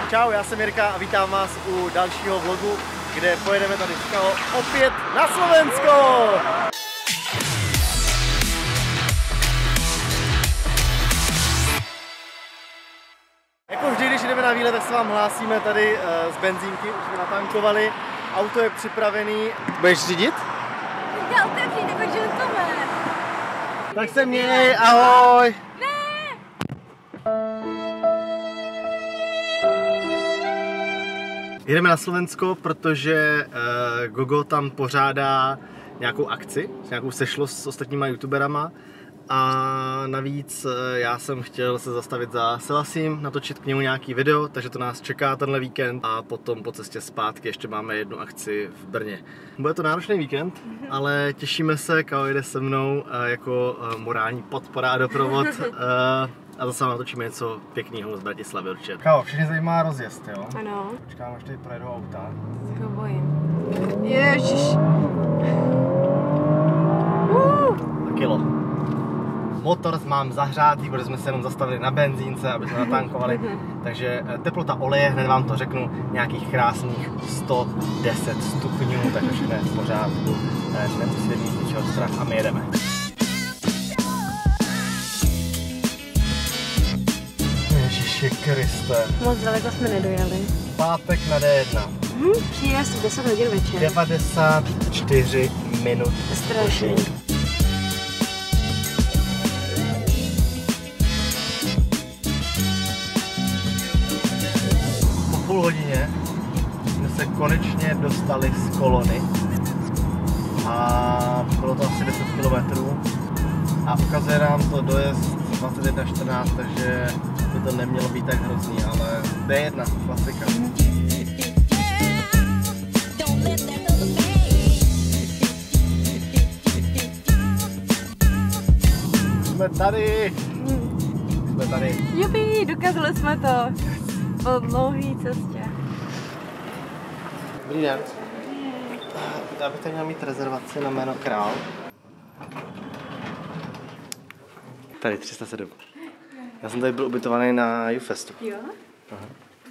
Čau, já jsem Jirka a vítám vás u dalšího vlogu, kde pojedeme tady v Kalo opět na Slovensko! Jako vždy, když jdeme na výlet, tak se vám hlásíme tady z benzínky, už jsme natankovali, auto je připravený. Budeš řídit? Já otevřít jako gentleman. Tak se měj, ahoj! Jedeme na Slovensko, protože Gogo tam pořádá nějakou akci, nějakou sešlost s ostatníma youtuberama a navíc já jsem chtěl se zastavit za Selassim, natočit k němu nějaký video, takže to nás čeká tenhle víkend a potom po cestě zpátky ještě máme jednu akci v Brně. Bude to náročný víkend, ale těšíme se, Kao jede se mnou jako morální podpora a doprovod. A zase natočíme něco pěkného z Bratislavy určitě. Kao, všechny zajímá rozjezd, jo? Ano. Počkám, až tady projedou auta. Se ho bojím. Ježiš. Kilo. Motor mám zahřátý, protože jsme se jenom zastavili na benzínce, aby jsme natankovali. Takže teplota oleje, hned vám to řeknu, nějakých krásných 110 stupňů, takže všechno je v pořádku. Nemusíte mít ničeho strach a my jedeme. Ježiši Kriste. Moc daleko jsme nedojeli. Pátek na D1. Příjezd v 10 hodin večer. 94 minut. Strašný. Po půl hodině jsme se konečně dostali z kolony a bylo to asi 10 km a ukazuje nám to dojezd 21:14, takže by to nemělo být tak hrozný, ale D1, klasika. Jsme tady! Jsme tady. Jupi, dokázali jsme to. Po dlouhé cestě. Dobrý den. Já bych tady měl mít rezervaci na jméno Král. Tady 307. Já jsem tady byl ubytovaný na YouFestu. Jo? Aha.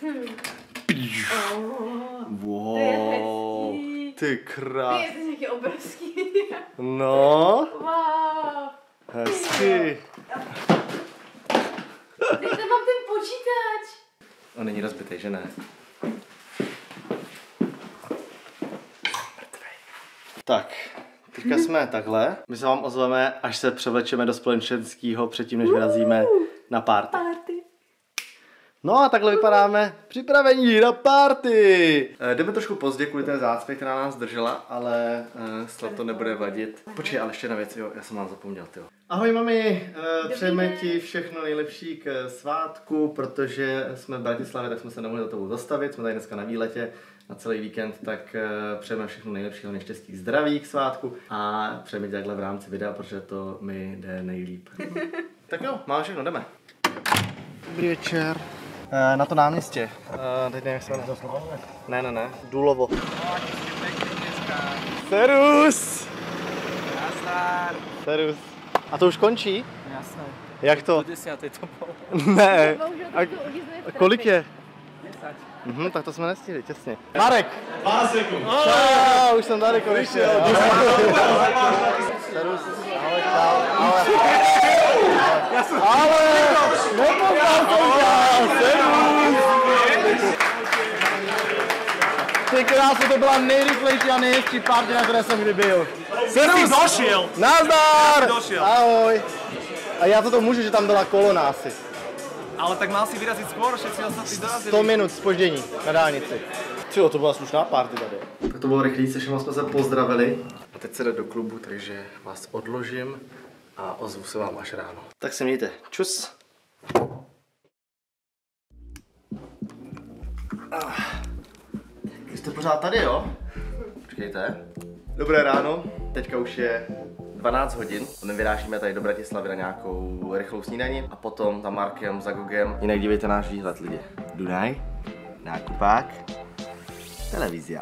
Wow. Ty krás. Ty jsi nějaký obrovský. No. Wow. Hezky. Teď tam mám ten počítač. On není rozbitý, že ne? Tak, teďka jsme takhle. My se vám ozveme, až se převlečeme do společenského předtím, než vyrazíme na party. No a takhle vypadáme připravení na party. Jdeme trošku pozdě kvůli té zácpě, která nás držela, ale snad to nebude vadit. Počkej, ale ještě na věc, jo, já jsem vám zapomněl, jo. Ahoj mami, přejeme ti všechno nejlepší k svátku, protože jsme v Bratislavě, tak jsme se nemohli za tebou zastavit, jsme tady dneska na výletě na celý víkend, tak přejeme všechno nejlepšího, nejštěstí, zdraví k svátku a přejeme ti takhle v rámci videa, protože to mi jde nejlíp. Tak jo, máme všechno, jdeme. Dobrý večer. Na to náměstě. Teď nevím, jak se jmenuje. Ne. Důlovo. Serus! Serus. A to už končí? Jasné. Jak to? 10. to bylo. Ne. A kolik je? 10. Tak to jsme nestihli, těsně. Marek! Čau, už jsem tady konečně. Serus. Ahoj, čau. Ale nepoznal jsem tě! Serus! Ty krásu, to byla nejrychlejší a nejhezčí party, na které jsem kdy byl. Serus! Došel! Nazdar! Došel. Ahoj! A já za to můžu, že tam byla kolona asi. Ale tak mal si vyrazit skôr, všetci ostatní dorazili. 100 minut zpoždění na dálnici. Tyjo, to byla slušná party tady. Tak to bylo rychlý, se všema jsme se pozdravili. A teď se jde do klubu, takže vás odložím a ozvu se vám až ráno. Tak se mějte. Čus! Vy jste pořád tady, jo? Počkejte. Dobré ráno, teďka už je 12 hodin. Vyrážíme tady do Bratislavy na nějakou rychlou snídani a potom za Markem, za Gogem. Jinak dívejte náš výhled, lidi. Dunaj, nákupák, televizia.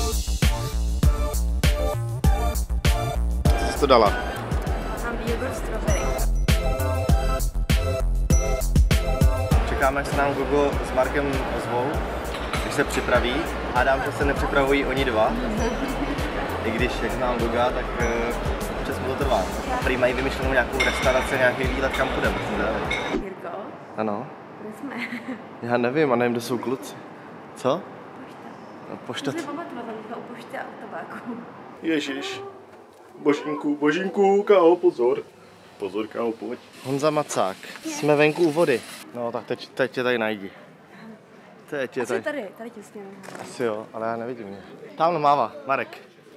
Co jsi to dala? Mám jogurt strawberry. Čekáme, až se nám Gogo s Markem ozvou, když se připraví. Hádám, že se nepřipravují oni dva. I když, jak znám Goga, tak občas mu to trvá. Prý mají vymyšlenou nějakou restauraci, nějaký výlet, kam půjdeme. Jirko, Ano. kde jsme? Já nevím, a nevím, kde jsou kluci. Co? Pošta. Pošta. Musím pamatovat, jsme u pošty a u tabáku. Ježíš. Božínku, kámo, pozor. Pozor, kámo, pojď. Honza Macák. Jsme venku u vody. No tak teď tě tady najdi. Teď tě tady. Tady těsně. Asi jo, ale já nevidím mě. Tamhle mává, Marek.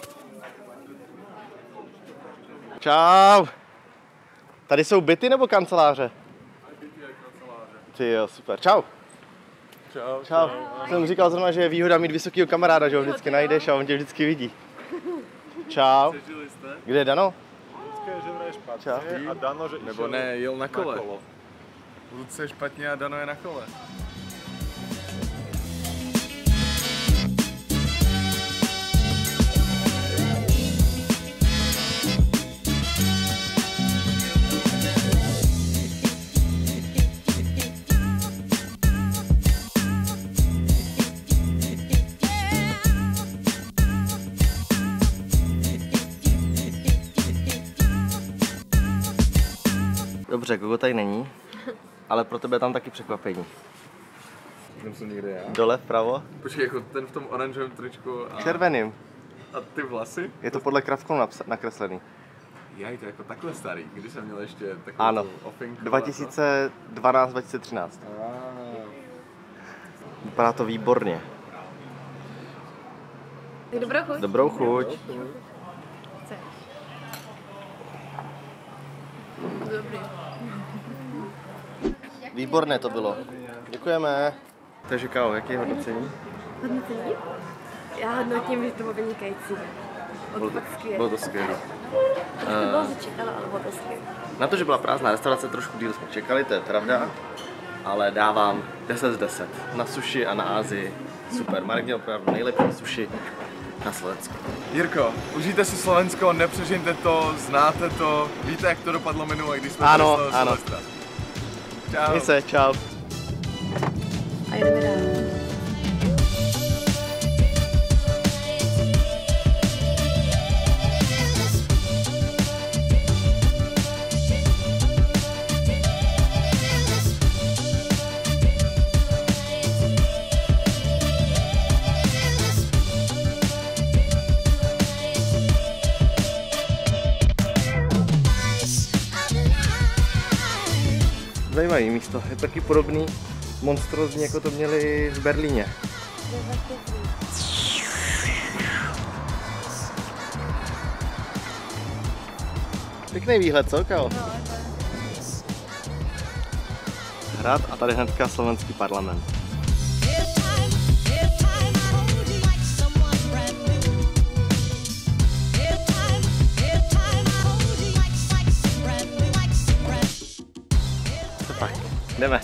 Čau. Tady jsou byty nebo kanceláře? Ty jo, super. Čau. Čau. Jsem říkal zrovna, že je výhoda mít vysokýho kamaráda, že ho vždycky najdeš a on tě vždycky vidí. Čau. Kde je Dano? Čau. A Dano, že Nebo ne, jel na kole. Luce je špatně a Dano je na kole. Dobře, Gogo tady není, ale pro tebe je tam taky překvapení. Tam jsem někde já. Dole vpravo, Počkej, jako ten v tom oranžovém tričku a červeným. ty vlasy? Je to podle Kravkou nakreslený. Jaj, to je jako takhle starý, když jsem měl ještě takovou Ano, tu ofinku. 2012-2013. Vypadá to výborně. Tak dobrou chuť. Dobrou chuť. Dobrý. Výborné to bylo. Děkujeme. Takže kámo, jaký je hodnocení? Hodnocení? Já hodnotím, že to bylo vynikající. Bylo fakt skvělé. Bylo to skvělé. To bylo začekalo, ale bylo to skvělé. Na to, že byla prázdná restaurace, trošku díl jsme čekali, to je pravda. Ale dávám 10 z 10. Na sushi a na Asii. Super. Marek měl opravdu nejlepší sushi na Slovensku. Jirko, užijte si Slovensko, nepřežijte to, znáte to, víte, jak to dopadlo minule, když jsme Ano, byli z toho ano. Silvestra. Čau. Měj se, čau. A jdeme dál. Zajímavý místo, je taky podobný, monstrózní, jako to měli v Berlíně. Pěkný výhled, co, kámo? Hrad a tady hnedka slovenský parlament. Co pak? Jdeme.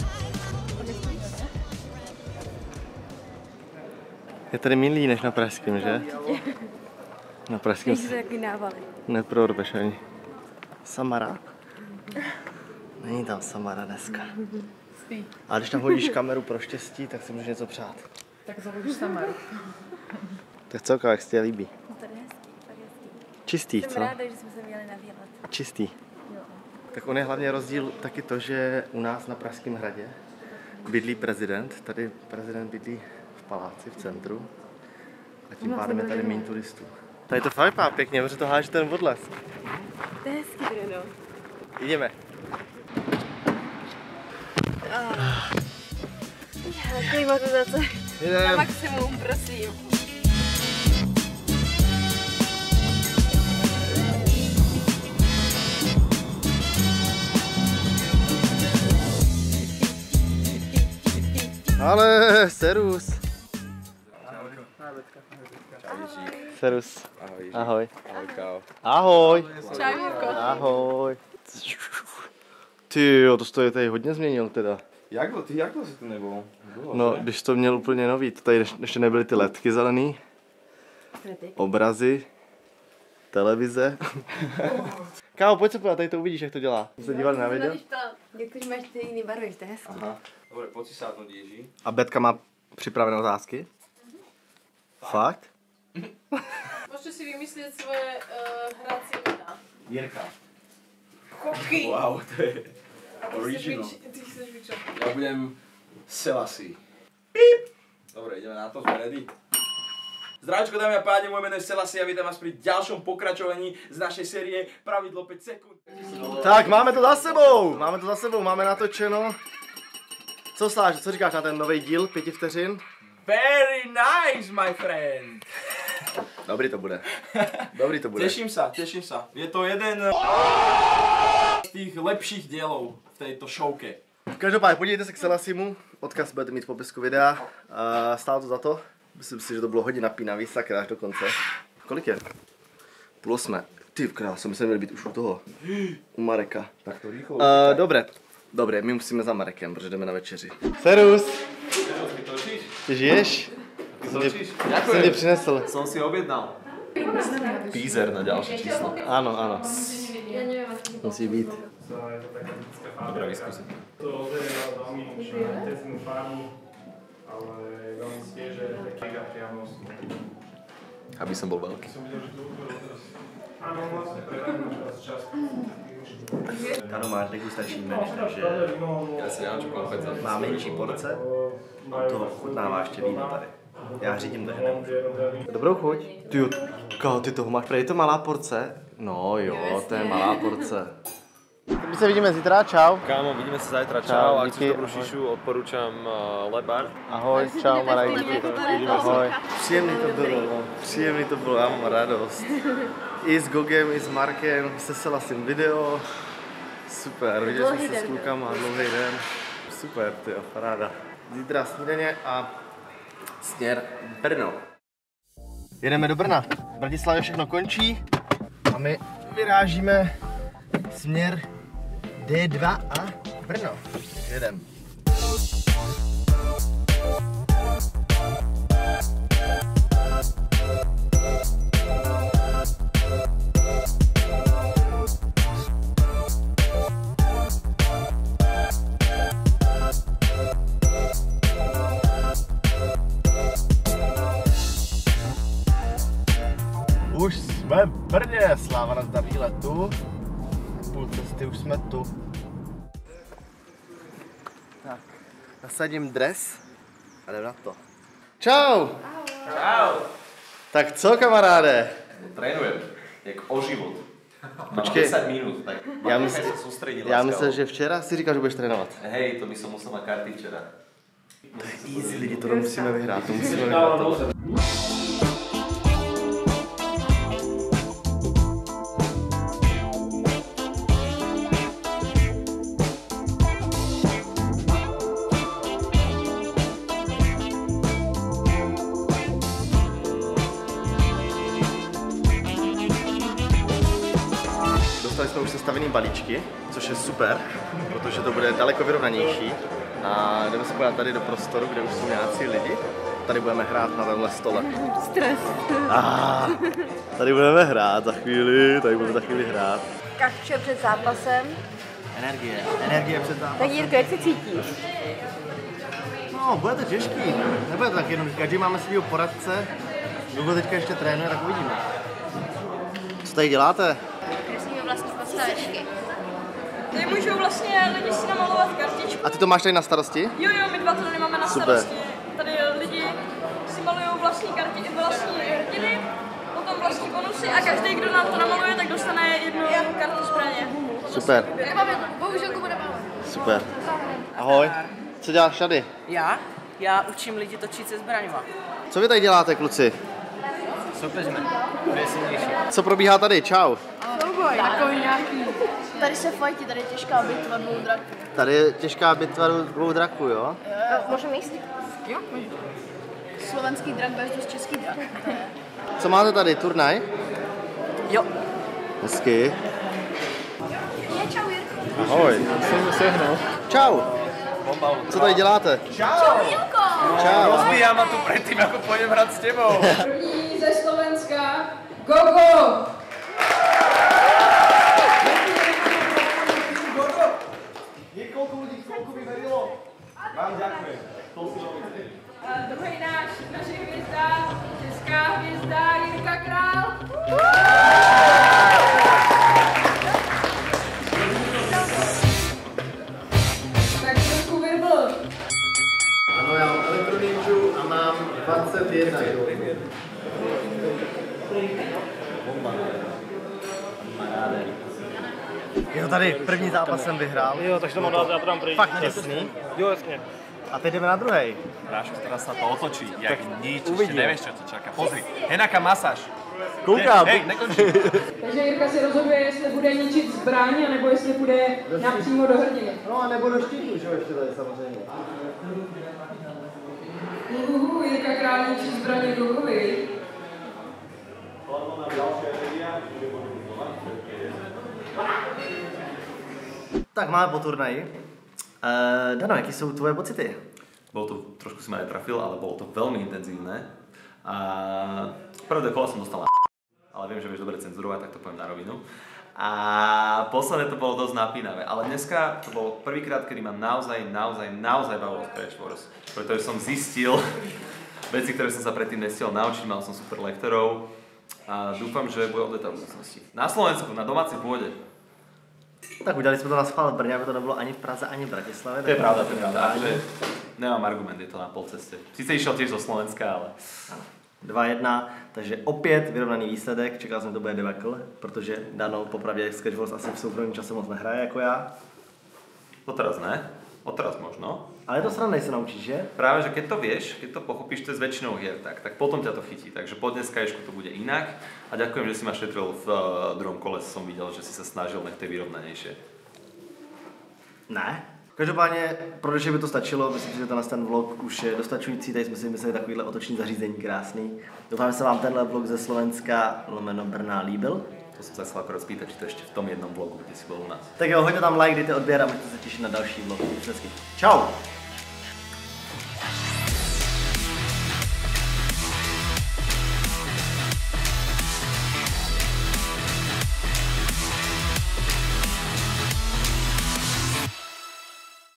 Je tady milý než na pražském, že? Na pražském Když se taky návaly. neprorbeš ani. Samara? Není tam Samara dneska. A když tam hodíš kameru pro štěstí, tak si můžeš něco přát. Tak zahodíš Samaru. Tak co, jak se ti líbí? Tady je hezký, tady je hezký. Čistý, Jsem co? ráda, že jsme se měli na výlet. Čistý. Jo. Tak on je hlavně rozdíl taky to, že u nás na Pražském hradě bydlí prezident. Tady prezident bydlí v paláci, v centru. A tím pádem je tady méně turistů. Tady to fakt vypadá pěkně, protože to háže ten odles. To je hezký, Bruno. Jdeme. Klimatizace na Jdeme. maximum, prosím. Ale, serus. Serus. Ahoj. Ahoj. Ahoj, kámo. Ahoj. Čau, Jirko. Ahoj. Ty jo, to jsi tady hodně změnil teda. Jak jsi to nebylo? No, když to měl úplně nový, to tady ještě nebyly ty ledky zelený, obrazy, televize. Kámo, pojď se podívat, tady to uvidíš, jak to dělá. Jsi se dívali na video? Někteří máš ty jiný barvy, to je hezký. Aha. Dobre, poď si sadnúť, Ježí. A Betka má připravené otázky? Fakt? Môžete si vymyslieť svoje hracie mená. Jirka. Koky. Wow, to je Ty chceš byť čo? Ja budem Selassie. Píp! Dobre, ideme na to, sme ready. Zdravíčko, dámy a páni, moje meno je Selassie a vítam vás pri ďalšom pokračovaní z našej série Pravidlo 5 sekúnd. Tak, máme to za sebou, máme natočeno. Co Sláš, co říkáš na ten nový díl 5 vteřin? Very nice, my friend. Dobrý to bude. Teším sa. Je to jeden z tých lepších dielov v tejto showke. Každopádně podívejte se k Selassiemu, odkaz budete mít v popisku videa. Stálo to za to. Myslím si, že to bylo hodně napínavý, sakra až do konce. Kolik je? 7:30. Ty kráso, my jsme měli být už u toho. U Mareka. Tak to rýchlo. Dobré, my musíme za Marekem, protože jdeme na večeři. Serus! Ty žiješ? Jsem tě přinesl. Som si objednal. Teaser na ďalšie číslo. Ano. Musí být. Dobre, vyskúsim. To rozdelia veľmi na intenzívnu farmu, ale veľmi svieže, mega priamo. Aby som bol veľký. Som videl, že to ukoro teraz. Áno, vlastne predávam čas. Kano máš degustační menš, takže Ja si nemám čo konfecať. má menší porce a to chutnává ještě víno tady. Já řídím, takže nemůžu. Dobrou chuť. Ty toho máš, je to malá porce? No jo, to je malá porce. My se vidíme zítra, čau. Kámo, vidíme se zajtra, čau. Čau, Ak díky. chceš dobrú šišu, odporúčam Lebar. Ahoj, čau Marek. Ahoj. Příjemný to bylo, já mám radost. I s Gogem, i s Markem, se Selassiem video. Super, viděli jsme se s klukama, dlouhý den. Super, tyjo, paráda. Zítra snídaně a směr Brno. Jedeme do Brna. V Bratislavě všechno končí a my vyrážíme směr D2 a Brno. Jedem. Už jsme v Brně, sláva na zdraví letu. Půl cesty už jsme tu. Tak, nasadím dres a jdem na to. Čau! Čau! Tak co, kamaráde? Trénujem, jak o život. Počkej. 10 minút, tak Já nechaj myslel, sa sústrediť. já láskavo. myslel, že včera si říkal, že budeš trénovat. Hej, to by som musel na karty včera. Easy lidi, to musíme vyhrát, to musíme vyhrát. Tohle. Dostali jsme už sestavený balíčky, což je super, protože to bude daleko vyrovnanější. A jdeme se podívat tady do prostoru, kde už jsou nějací lidi. Tady budeme hrát na tomhle stole. Stres. Tady budeme hrát za chvíli, hrát. Kakče před zápasem. Energie před zápasem. Tak Jirko, jak se cítíš? No, bude to těžký, nebude to tak jednoduché. Každý máme svýho poradce, kdo teďka ještě trénuje, tak uvidíme. Co tady děláte? Kreslíme vlastní postavičky. Tady můžou vlastně lidi si namalovat kartičku. A ty to máš tady na starosti? Jo, my dva to tady máme na Super. starosti. Tady lidi si malují vlastní karty, vlastní hrdiny, potom vlastní bonusy a každý, kdo nám to namaluje, tak dostane jednu kartu zbraně. Super, Bohužel Kuba nemáme. super. Ahoj, co děláš tady? Já učím lidi točit se zbraňma. Co vy tady děláte, kluci? Soupeříme. Kdo je silnější? Co probíhá tady? Čau. Souboj, takový nějaký. Tady se fajtí, tady je těžká bitva dvou draků. Tady je těžká bitva dvou draků, jo? Můžeme jíst? Jo, můžeme. Slovenský drak versus český drak. Co máte tady? Turnaj? Jo. Hezky. Čau Jirko. Ahoj. Čau. Co tady děláte? Čau Jirko. Čau. Rozbíjam ma tu predtým, ako pôjdem hrať s tebou. První ze Slovenska, Gogo! Jirko, mám 21. Jo, tady první zápas jsem vyhrál. Jo, takže to mám dát, já to dám pryč. Fakt těsný. Jo, jasně. A teď jdeme na druhej. Bráško, teraz sa to otočí, jak nič, ešte nevieš, čo to čaká. Pozri, henaká masáž. Koukám. Hej, nekončí. Takže Jirka si rozhoduje, jestli bude ničit zbraň, nebo jestli bude napřímo do hrdiny. No a nebo do štítu, že jo, ještě tady samozřejmě. Jirka král ničí zbraně v Lukovi. Tak máme po turnaji. Dano, jaký jsou tvoje pocity? Bolo to, trošku si ma netrafil, ale bolo to veľmi intenzívne. A prvé kolo som dostal ale viem, že vieš dobre cenzurovať, tak to poviem na rovinu. A posledné to bolo dosť napínavé, ale dneska to bolo prvýkrát, kedy ma naozaj bavilo Scratch Wars. Pretože som zistil veci, ktoré som sa predtým nestihol naučiť, mal som super lektorov a dúfam, že bude odletať v budúcnosti. Na Slovensku, na domácej pôde. Tak udělali jsme to na schvál v Brně, aby to nebylo ani v Praze, ani v Bratislavě. To je pravda, že nemám argument, je to na pol ceste. Sice išiel tiež zo Slovenska, ale... 2-1, takže opět vyrovnaný výsledek, čekal jsem, to bude debakl, protože Dano popravdě Scratch Wars asi v soukromém čase moc nehraje jako já. To teraz ne, odteraz možno. Ale je to srandej se naučíš, že? Práve, že keď to vieš, keď to pochopíš, to je s väčšinou hier, tak potom ťa to chytí. Takže po dneskaješku to bude inak. A ďakujem, že si ma šetril v druhom kole, som videl, že si sa snažil nech to je vyrovnanejšie. Ne. Každopádně, pro dnešek by to stačilo, myslím si, že ten vlog už je dostačující, tady jsme si mysleli takovýhle otoční zařízení krásný. Doufám, že se vám tenhle vlog ze Slovenska / Brna líbil. To jsem se chcel akorát spýtať, či to ještě v tom jednom vlogu, kde si byl u nás. Tak jo, hoďte tam like, dejte odběr a můžete se těšit na další vlog. Čau!